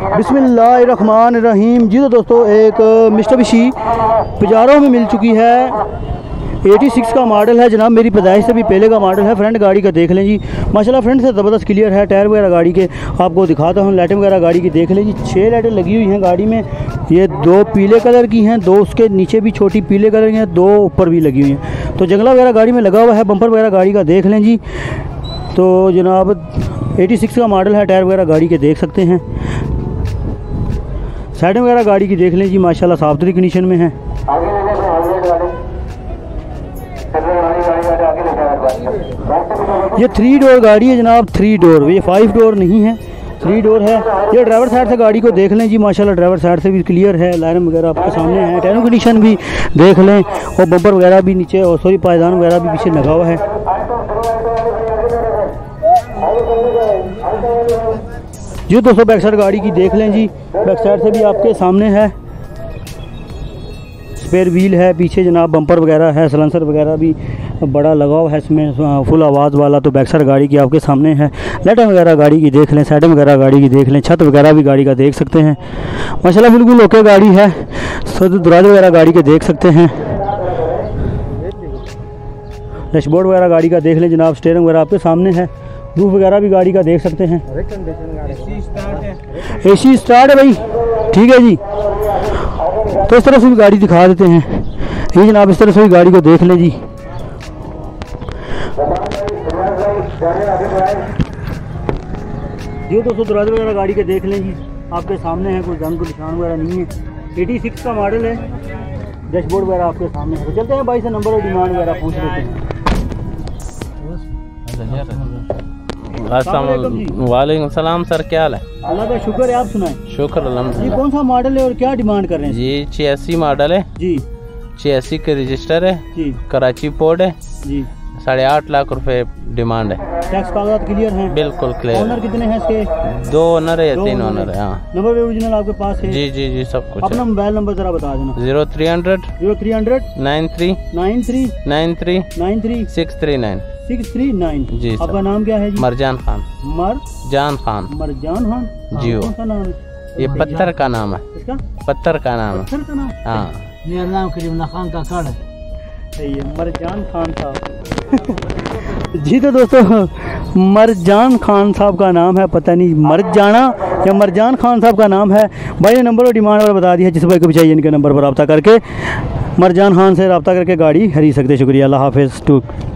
बिस्मिल्लाहिर्रहमानिर्रहीम। जी तो दोस्तों, एक मित्सुबिशी पजारो में मिल चुकी है। 86 का मॉडल है जनाब, मेरी पैदाइश से भी पहले का मॉडल है। फ्रंट गाड़ी का देख लें जी, माशाल्लाह फ्रंट से ज़बरदस्त क्लियर है। टायर वगैरह गाड़ी के आपको दिखाता हूँ। लाइटें वगैरह गाड़ी की देख लें जी, 6 लाइटें लगी हुई हैं गाड़ी में। ये 2 पीले कलर की हैं, 2 उसके नीचे भी छोटी पीले कलर की हैं, 2 ऊपर भी लगी हुई हैं। तो जंगला वगैरह गाड़ी में लगा हुआ है। बम्पर वगैरह गाड़ी का देख लें जी। तो जनाब 86 का मॉडल है। टायर वगैरह गाड़ी के देख सकते हैं। साइड वगैरह गाड़ी की देख लें जी, माशाल्लाह साफ सुथरी कंडीशन में है। ये 3 डोर गाड़ी है जनाब, 3 डोर, ये 5 डोर नहीं है, 3 डोर है। ये ड्राइवर साइड से गाड़ी को देख लें जी, माशाल्लाह ड्राइवर साइड से भी क्लियर है। लाइट वगैरह आपके सामने है। टायरों कंडीशन भी देख लें, और बम्पर वगैरह भी नीचे, और सॉरी पायदान वगैरह भी पीछे लगा हुआ है। जी दोस्तों, बैक साइड गाड़ी की देख लें जी, बैक साइड से भी आपके सामने है। स्पेयर व्हील है पीछे जनाब, बम्पर वगैरह है, सलेंसर वगैरह भी बड़ा लगा हुआ है इसमें, फुल आवाज़ वाला। तो बैक साइड गाड़ी की आपके सामने है। लाइटें वगैरह गाड़ी की देख लें, साइड वगैरह गाड़ी की देख लें, छत वगैरह भी गाड़ी का देख सकते हैं। माशाल्लाह बिल्कुल ओके गाड़ी है। दरवाजे वगैरह गाड़ी के देख सकते हैं। डैशबोर्ड वगैरह गाड़ी का देख लें जनाब, स्टीयरिंग वगैरह आपके सामने है। रूफ वगैरह भी गाड़ी का देख सकते हैं। AC स्टार्ट है भाई, ठीक है जी। तो इस तरह से भी गाड़ी दिखा देते हैं। ये जनाब इस तरह से भी गाड़ी को देख लें जी। जी दोस्तों, दरवाजे वगैरह गाड़ी के देख लें जी, आपके सामने है। कोई जंग निशान वगैरह नहीं है। 86 का मॉडल है। डैशबोर्ड वगैरह आपके सामने है। तो चलते हैं भाई से नंबर और डिमांड वगैरह पूछ लेते हैं। वालेकुम सलाम सर, क्या हाल है? अल्लाह का शुक्र है, आप सुनाएं। शुक्र अल्हम्दुलिल्लाह। ये कौन सा मॉडल है और क्या डिमांड कर रहे हैं? जी 86 मॉडल है जी, 86 के रजिस्टर है जी, कराची पोर्ट है जी। 8.5 लाख रुपए डिमांड है। टैक्स कागजात क्लियर हैं? बिल्कुल क्लियर। ओनर कितने हैं इसके? 2 ओनर है या 3 ओनर है? हाँ। नंबर भी ओरिजिनल आपके पास है? जी जी जी, सब कुछ। अपना मोबाइल नंबर जरा बता देना। 0300 93 93 93 93 639 639। जी। आपका नाम क्या है जी? मरजान खान। मरजान खान। मरजान खान जी। कौन सा नाम है? ये पत्थर का नाम है। इसका पत्थर का नाम है। पत्थर का नाम? हाँ। मेरा नाम करीमुल्लाह खान का कार्ड है। ये मरजान खान साहब। जी तो दोस्तों, मरजान खान साहब का नाम है, पता नहीं मर जाना या मरजान खान साहब का नाम है। भाई ने नंबर और डिमांड और बता दिया। जिस भाई को भी चाहिए इनके नंबर पर रब्ता करके मरजान खान से रब्ता करके गाड़ी खरीद सकते। शुक्रिया, अल्लाह हाफिज़।